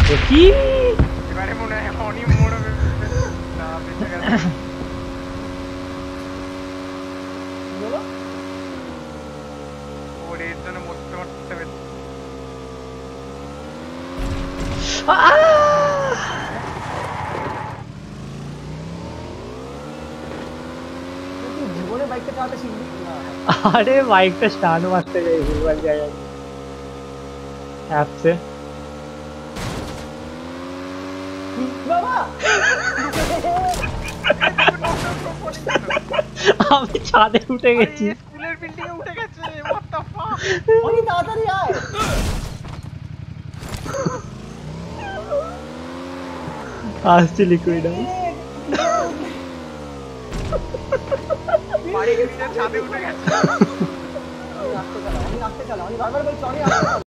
কি এবারে মনে হয় অনি মোড় না বেঁচে গেছে বলো ওর এর জন্য মরতে মরতে বেঁচে তুই জীবনে বাইকটা চালাতে শিখবি না আরে বাইকটা স্টার্ট মারতে যাই ভুলবার জায়গায় অ্যাপসে বাবা আমি ছাদে উঠে গেছি স্কুলের বিল্ডিং এ উঠে গেছে what the fuck অনেক তাড়াতাড়ি আয় আসছি লিকুইড বাড়ি গিয়ে ছাদে উঠে গেছে আমি রাখতে চালা আমি বারবার বলছি অনেক